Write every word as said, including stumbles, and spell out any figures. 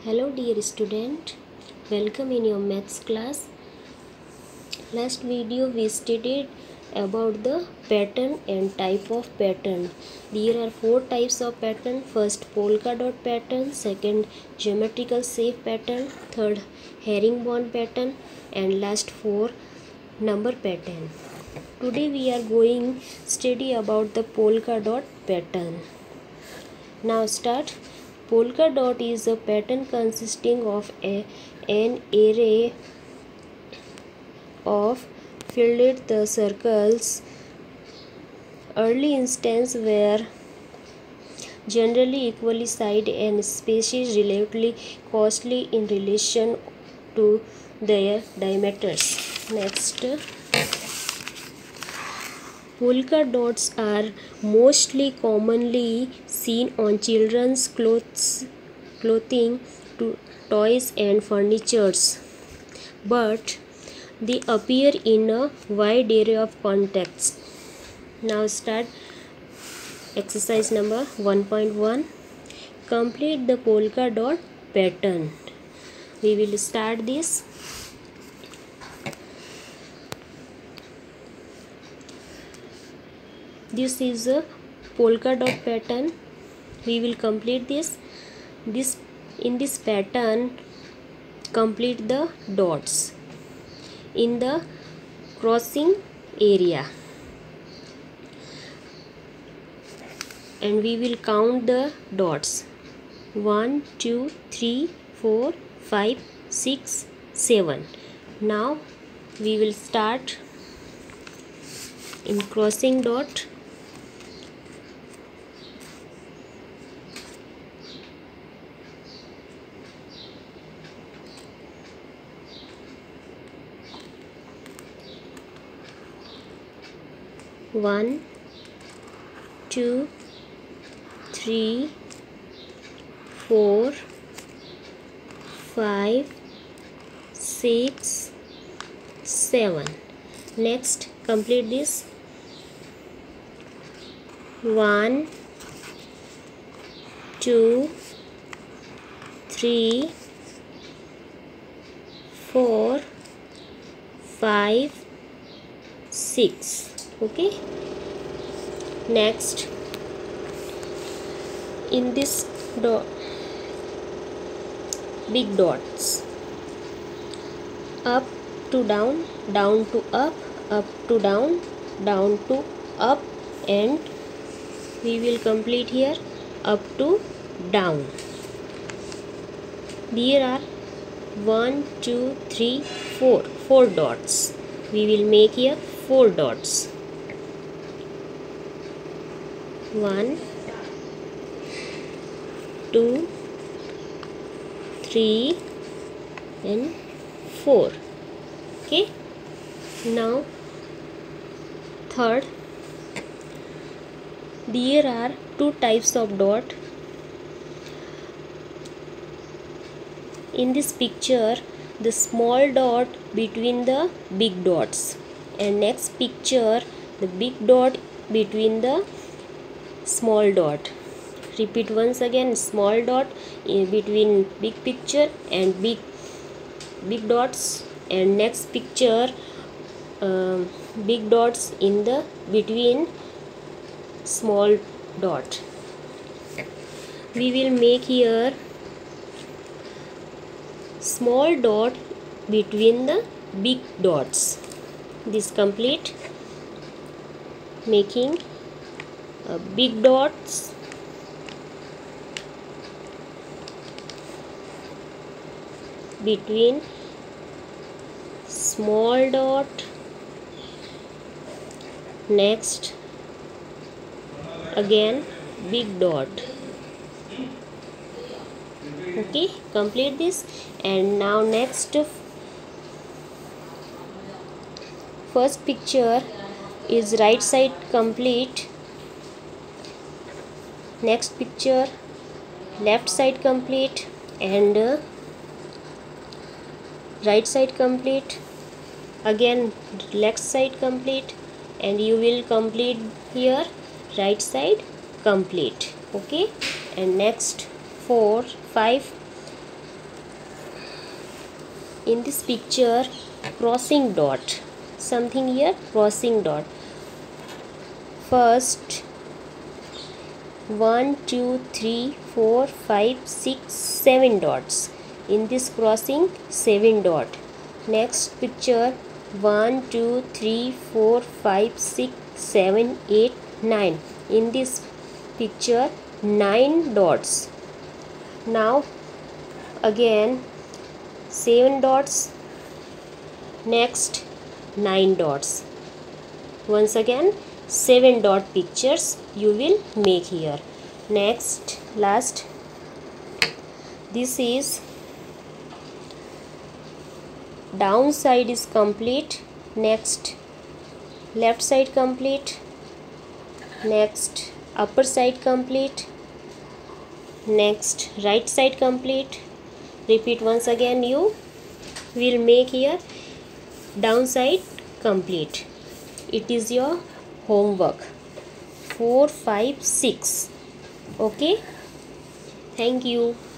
Hello dear student, welcome in your maths class. Last video we studied about the pattern and type of pattern. There are four types of pattern. First polka dot pattern, second geometrical shape pattern, third herringbone pattern, and last four number pattern. Today we are going study about the polka dot pattern. Now start. Polka dot is a pattern consisting of a, an array of filled the circles. Early instances were generally equally sized and spaces relatively costly in relation to their diameters. Next, polka dots are mostly commonly seen on children's clothes, clothing, to toys and furnitures, but they appear in a wide array of contexts. Now start exercise number one point one. Complete the polka dot pattern. We will start this. This is a polka dot pattern. We will complete this. This in this pattern, complete the dots in the crossing area, and we will count the dots: one, two, three, four, five, six, seven. Now we will start in crossing dot. One, two, three, four, five, six, seven. Next, complete this. One, two, three, four, five, six. Okay. Next, in this dot, big dots, up to down, down to up, up to down, down to up, and we will complete here up to down. There are one, two, three, four, four dots. We will make here four dots. One, two, three, and four. Okay. Now third, there are two types of dot. In this picture, the small dot between the big dots, and next picture, the big dot between the small dot. Repeat once again: small dot in between big picture and big big dots, and next picture, um, big dots in the between small dot. We will make here small dot between the big dots. This complete, making uh, big dots between small dot. Next, again big dot. Okay, complete this. And now next, first picture is right side complete. Next picture, left side complete, and uh, right side complete. Again left side complete, and you will complete here right side complete. Okay. And next four, five, in this picture crossing dot, something here crossing dot. First one two three four five six seven dots, in this crossing seven dot. Next picture one two three four five six seven eight nine, in this picture nine dots. Now again seven dots, next nine dots. Once again seven dot pictures you will make here. Next last, this is down side is complete. Next left side complete. Next upper side complete. Next right side complete. Repeat once again, you will make here down side complete. It is your homework four five six. Okay, thank you.